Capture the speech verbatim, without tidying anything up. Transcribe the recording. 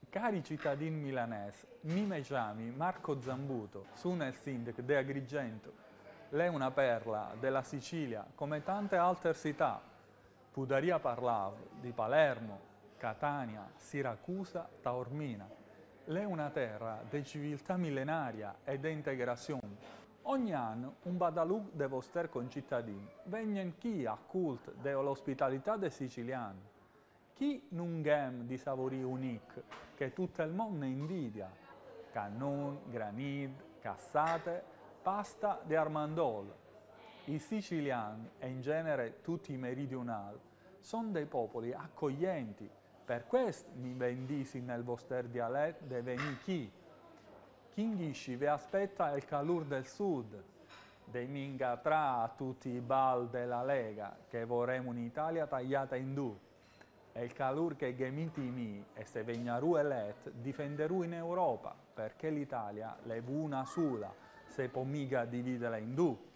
Cari cittadini milanesi, mi mi chiamo Marco Zambuto, sono il sindaco di Agrigento. Lei è una perla della Sicilia, come tante altre città. Poteria parlare di Palermo, Catania, Siracusa, Taormina. Lei è una terra di civiltà millenaria e di integrazione. Ogni anno un badalù dei vostri concittadini vengono qui a cult dell'ospitalità dei siciliani. Chi non game di sapori unici che tutto il mondo invidia? Cannone, granit, cassate, pasta di armandol. I siciliani e in genere tutti i meridionali sono dei popoli accoglienti, per questo mi bendisi nel vostro dialetto de venì chi. Chi vi aspetta il calore del sud, dei mingatrà a tutti i bal della Lega, che vorremmo un'Italia tagliata in due. E il calore che gemiti mi e se vegnaru elet difenderu in Europa, perché l'Italia è una sola, se può mica dividerla in due.